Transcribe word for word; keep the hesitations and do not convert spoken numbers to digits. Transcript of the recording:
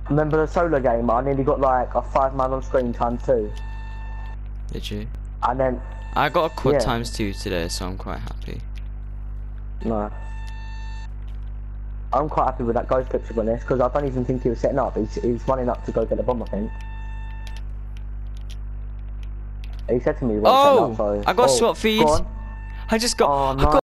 Remember the solo game? I nearly got like a five man on screen times two. Did you? And then I got a quad yeah. times two today, so I'm quite happy. No. I'm quite happy with that ghost picture on this because I don't even think he was setting up. He's, he's running up to go get the bomb, I think. He said to me, he wasn't setting Oh! up, so... I got oh, swap feed! go on. I just got. Oh, I no. got